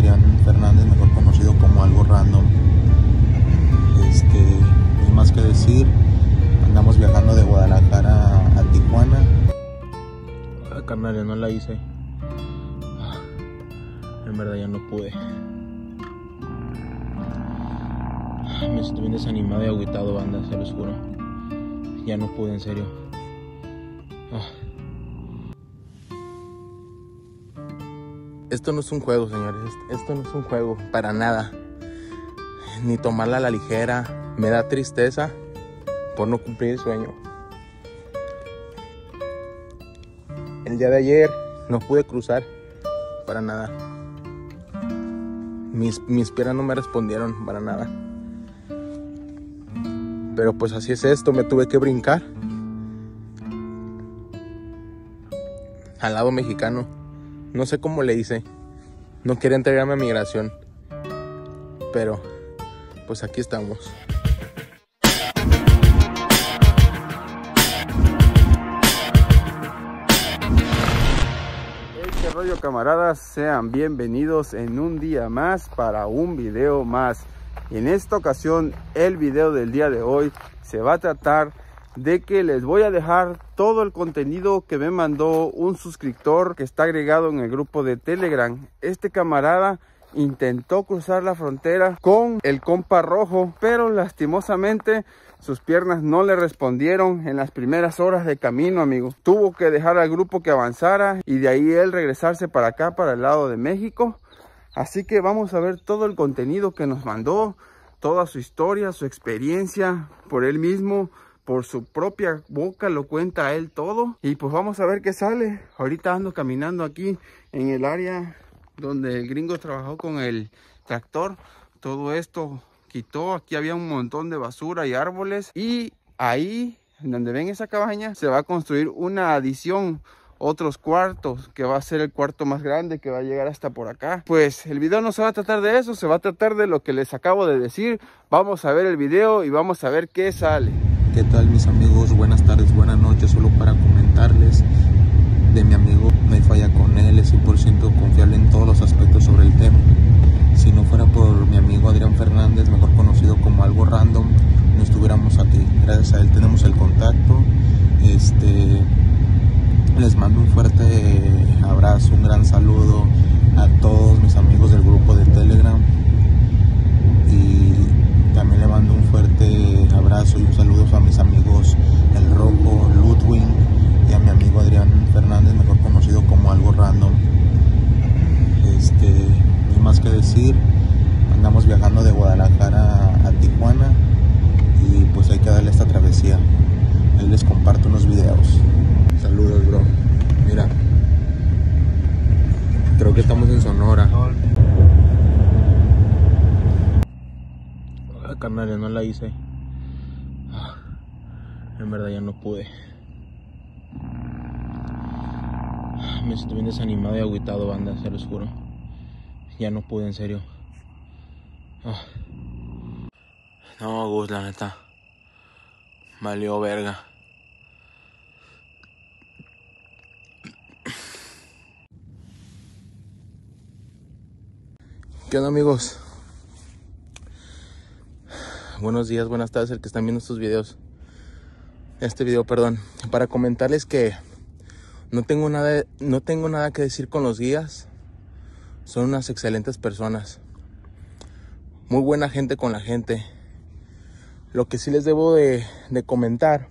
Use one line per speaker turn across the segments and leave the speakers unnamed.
Adrián Fernández, mejor conocido como Algo Random. No hay más que decir. Andamos viajando de Guadalajara a Tijuana. Carnal, no la hice. En verdad ya no pude. Me siento bien desanimado y agüitado, banda, se los juro. Ya no pude, en serio. Esto no es un juego, señores. Esto no es un juego, para nada. Ni tomarla a la ligera. Me da tristeza por no cumplir el sueño. El día de ayer no pude cruzar para nada. Mis piernas no me respondieron para nada. Pero pues así es esto, me tuve que brincar al lado mexicano. No sé cómo le hice. No quería entregarme a migración. Pero pues aquí estamos.
¿Qué rollo, camaradas? Sean bienvenidos en un día más para un video más. Y en esta ocasión el video del día de hoy se va a tratar de que les voy a dejar todo el contenido que me mandó un suscriptor que está agregado en el grupo de Telegram. Este camarada intentó cruzar la frontera con el compa rojo, pero lastimosamente sus piernas no le respondieron en las primeras horas de camino, amigo. Tuvo que dejar al grupo que avanzara y de ahí él regresarse para acá, para el lado de México. Así que vamos a ver todo el contenido que nos mandó, toda su historia, su experiencia por él mismo, por su propia boca lo cuenta él todo. Y pues vamos a ver qué sale. Ahorita ando caminando aquí en el área donde el gringo trabajó con el tractor. Todo esto quitó, aquí había un montón de basura y árboles. Y ahí, donde ven esa cabaña, se va a construir una adición, otros cuartos, que va a ser el cuarto más grande, que va a llegar hasta por acá. Pues el video no se va a tratar de eso, se va a tratar de lo que les acabo de decir. Vamos a ver el video y vamos a ver qué sale.
¿Qué tal, mis amigos? Buenas tardes, buenas noches. Solo para comentarles de mi amigo, no hay falla con él, es 100% confiable en todos los aspectos sobre el tema. Si no fuera por mi amigo Adrián Fernández, mejor conocido como Algo Random, no estuviéramos aquí. Gracias a él tenemos el contacto. Les mando un fuerte abrazo, un gran saludo a todos mis amigos del grupo de Telegram. Y también le mando un fuerte abrazo y un saludo a mis amigos El Rojo, Ludwig y a mi amigo Adrián Fernández, mejor conocido como Algo Random. No hay más que decir. Andamos viajando de Guadalajara a Tijuana y pues hay que darle esta travesía. Ahí les comparto unos videos. Saludos, bro. Mira, creo que estamos en Sonora. Carnal, no la hice. En verdad ya no pude. Me siento bien desanimado y agüitado, banda, se los juro. Ya no pude, en serio. No, Gus, la neta. Valió verga. ¿Qué onda, amigos? Buenos días, buenas tardes, el que están viendo estos videos. Este video, perdón. Para comentarles que no tengo nada que decir con los guías. Son unas excelentes personas. Muy buena gente con la gente. Lo que sí les debo de comentar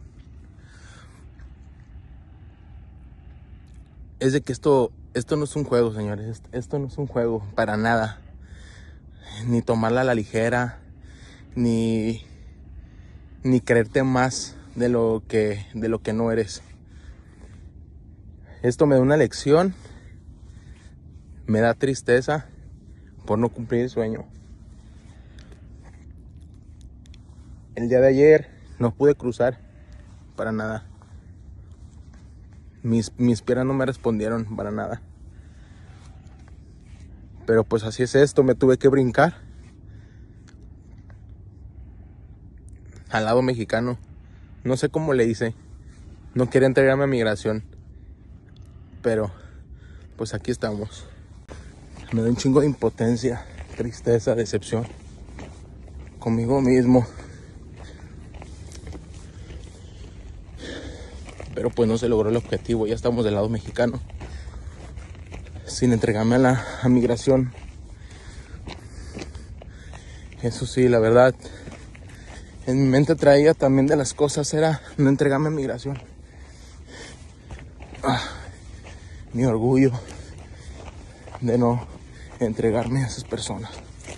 es de que esto no es un juego, señores. Esto no es un juego, para nada. Ni tomarla a la ligera, ni creerte más de lo que no eres. Esto me da una lección, me da tristeza por no cumplir el sueño. El día de ayer no pude cruzar para nada. Mis piernas no me respondieron para nada. Pero pues así es esto, me tuve que brincar al lado mexicano. No sé cómo le hice. No quería entregarme a migración. Pero pues aquí estamos. Me da un chingo de impotencia, tristeza, decepción conmigo mismo. Pero pues no se logró el objetivo. Ya estamos del lado mexicano, sin entregarme a migración. Eso sí, la verdad, en mi mente traía también de las cosas era no entregarme a migración. Mi orgullo de no entregarme a esas personas.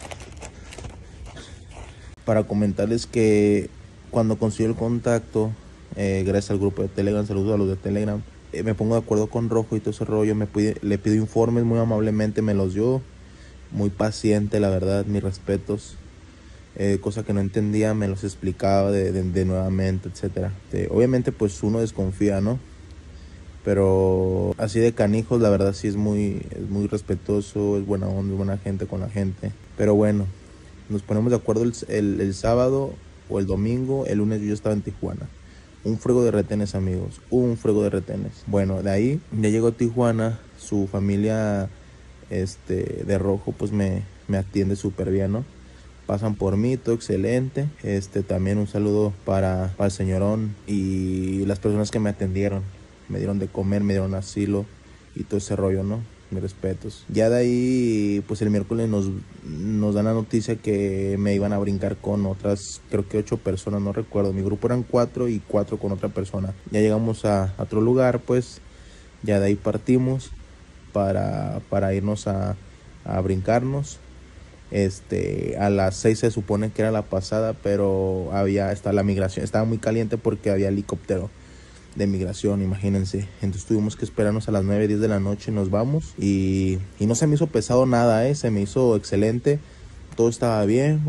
Para comentarles que cuando consigo el contacto, gracias al grupo de Telegram, saludos a los de Telegram, me pongo de acuerdo con Rojo y todo ese rollo, le pido informes, muy amablemente me los dio, muy paciente, la verdad, mis respetos. Cosa que no entendía, me los explicaba de nuevamente, etcétera. Obviamente pues uno desconfía, ¿no? Pero así de canijos, la verdad sí es muy respetuoso, es buena onda, es buena gente con la gente. Pero bueno, nos ponemos de acuerdo el sábado o el domingo. El lunes yo ya estaba en Tijuana. Un frego de retenes, amigos, un frego de retenes. Bueno, de ahí ya llegó a Tijuana, su familia de Rojo pues me atiende súper bien, ¿no? Pasan por mí, todo excelente. También un saludo para el señorón y las personas que me atendieron. Me dieron de comer, me dieron asilo y todo ese rollo, ¿no? Mis respetos. Ya de ahí, pues el miércoles nos dan la noticia que me iban a brincar con otras, creo que 8 personas, no recuerdo. Mi grupo eran 4 y 4 con otra persona. Ya llegamos a otro lugar, pues ya de ahí partimos para irnos a brincarnos. A las 6 se supone que era la pasada, pero la migración estaba muy caliente porque había helicóptero de migración, imagínense. Entonces tuvimos que esperarnos a las 9, 10 de la noche y nos vamos. Y no se me hizo pesado nada, se me hizo excelente. Todo estaba bien,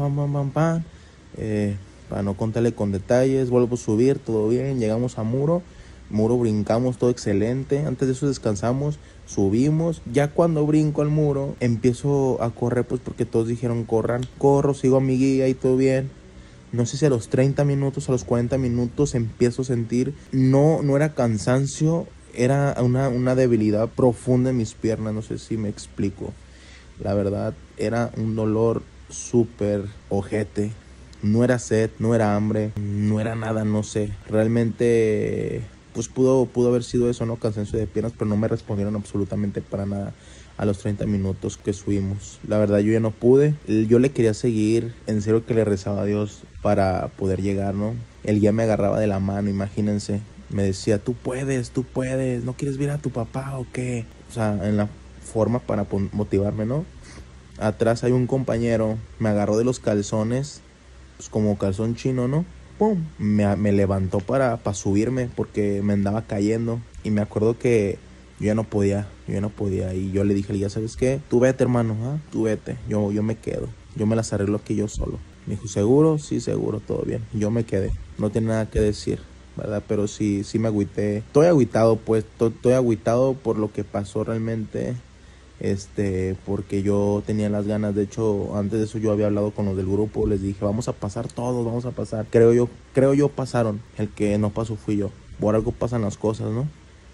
para no contarle con detalles, vuelvo a subir, todo bien. Llegamos a Muro, brincamos, todo excelente. Antes de eso descansamos, subimos. Ya cuando brinco al muro, empiezo a correr, pues porque todos dijeron corran. Corro, sigo a mi guía y todo bien. No sé si a los 30 minutos, a los 40 minutos empiezo a sentir, no era cansancio, era una debilidad profunda en mis piernas, no sé si me explico. La verdad, era un dolor súper ojete. No era sed, no era hambre, no era nada, no sé. Realmente, pues pudo haber sido eso, ¿no? Cansancio de piernas, pero no me respondieron absolutamente para nada a los 30 minutos que subimos. La verdad, yo ya no pude. Yo le quería seguir, en serio que le rezaba a Dios para poder llegar, ¿no? El guía me agarraba de la mano, imagínense. Me decía, tú puedes, ¿no quieres ver a tu papá o qué? O sea, en la forma para motivarme, ¿no? Atrás hay un compañero, me agarró de los calzones, pues como calzón chino, ¿no? ¡Pum! Me levantó para subirme porque me andaba cayendo. Y me acuerdo que yo ya no podía. Y yo le dije, ya sabes qué, tú vete, hermano, tú vete, yo me quedo. Yo me las arreglo aquí yo solo. Me dijo, ¿seguro? Sí, seguro, todo bien. Yo me quedé, no tiene nada que decir, ¿verdad? Pero sí me agüité. Estoy agüitado, pues, estoy agüitado por lo que pasó realmente. Porque yo tenía las ganas. De hecho, antes de eso yo había hablado con los del grupo. Les dije, vamos a pasar todos, vamos a pasar. Creo yo pasaron. El que no pasó fui yo. Por algo pasan las cosas, ¿no?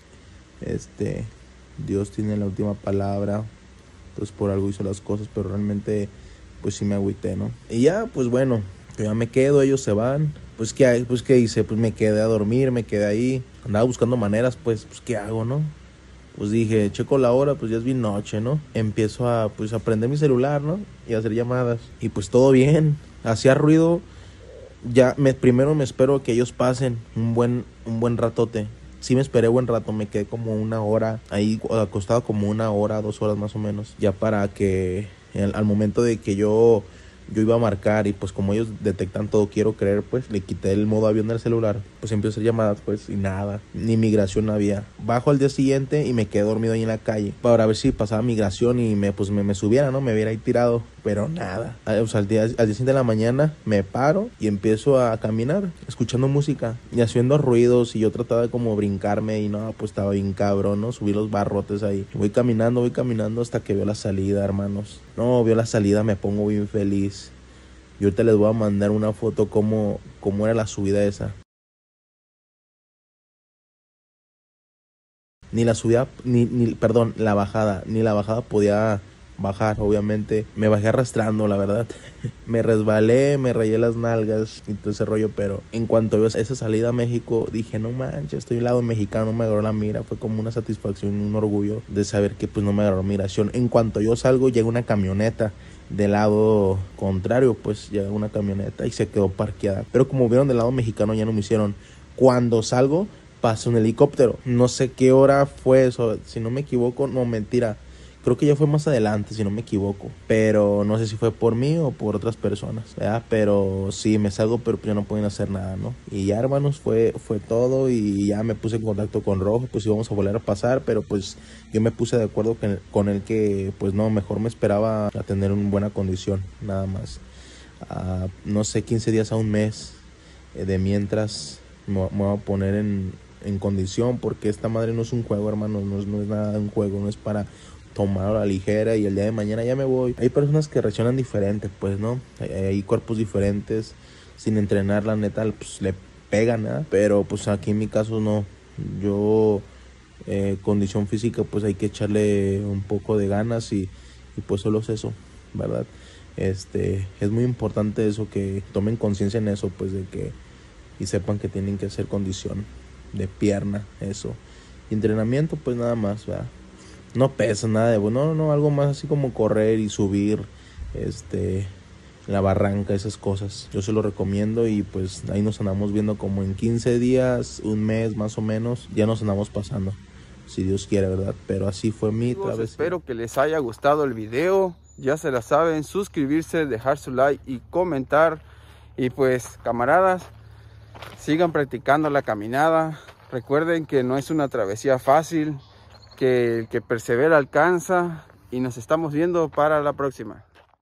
Dios tiene la última palabra. Entonces por algo hizo las cosas. Pero realmente pues sí me agüité, ¿no? Y ya, pues bueno, yo ya me quedo, ellos se van. Pues ¿qué hice? Pues me quedé a dormir, me quedé ahí. Andaba buscando maneras, pues ¿qué hago, no? Pues dije, checo la hora, pues ya es bien noche, ¿no? Empiezo a prender mi celular, ¿no? Y a hacer llamadas. Y pues todo bien. Hacía ruido. Primero me espero que ellos pasen un buen ratote. Sí me esperé buen rato, me quedé como 1 hora ahí acostado, como 1 hora, 2 horas más o menos. Ya para que al momento de que yo iba a marcar y pues como ellos detectan todo, quiero creer, pues le quité el modo avión del celular. Pues empiezo a hacer llamadas, pues, y nada, ni migración había. Bajo al día siguiente y me quedé dormido ahí en la calle para ver si pasaba migración y me subiera, ¿no? Me hubiera ahí tirado, pero nada. O sea, al día siguiente de la mañana me paro y empiezo a caminar, escuchando música y haciendo ruidos, y yo trataba de como brincarme y no, pues estaba bien cabrón, ¿no? Subí los barrotes ahí. Voy caminando hasta que veo la salida, hermanos. No, veo la salida, me pongo bien feliz. Y ahorita les voy a mandar una foto cómo era la subida esa. Ni la subida, perdón, la bajada. Ni la bajada podía bajar. Obviamente me bajé arrastrando, la verdad. Me resbalé, me rayé las nalgas y todo ese rollo, pero en cuanto veo esa salida a México, dije, no manches, estoy al lado mexicano, no me agarró la mira. Fue como una satisfacción, un orgullo de saber que pues no me agarró migración. En cuanto yo salgo, llega una camioneta del lado contrario, pues llega una camioneta y se quedó parqueada. Pero como vieron del lado mexicano, ya no me hicieron. Cuando salgo, pasa un helicóptero. No sé qué hora fue eso, si no me equivoco, no, mentira. Creo que ya fue más adelante, si no me equivoco. Pero no sé si fue por mí o por otras personas, ¿verdad? Pero sí, me salgo, pero ya no pueden hacer nada, ¿no? Y ya, hermanos, fue todo. Y ya me puse en contacto con Rojo, pues íbamos a volver a pasar. Pero pues yo me puse de acuerdo con él que, pues no, mejor me esperaba a tener una buena condición, nada más. No sé, 15 días a un mes de mientras me voy a poner en condición. Porque esta madre no es un juego, hermanos, no es nada de un juego, no es para tomar a la ligera y el día de mañana ya me voy. Hay personas que reaccionan diferente, pues, ¿no? Hay cuerpos diferentes, sin entrenar, la neta, pues le pegan, ¿eh? Pero pues aquí en mi caso no. Yo, condición física, pues hay que echarle un poco de ganas y pues solo es eso, ¿verdad? Es muy importante eso, que tomen conciencia en eso, pues de que, y sepan que tienen que hacer condición de pierna, eso. Y entrenamiento, pues nada más, ¿verdad? No pesa nada de bueno, no, algo más así como correr y subir, la barranca, esas cosas. Yo se lo recomiendo y pues ahí nos andamos viendo como en 15 días, un mes más o menos, ya nos andamos pasando, si Dios quiere, ¿verdad? Pero así fue mi travesía.
Espero que les haya gustado el video, ya se la saben, suscribirse, dejar su like y comentar. Y pues, camaradas, sigan practicando la caminada. Recuerden que no es una travesía fácil, que el que persevera alcanza, y nos estamos viendo para la próxima.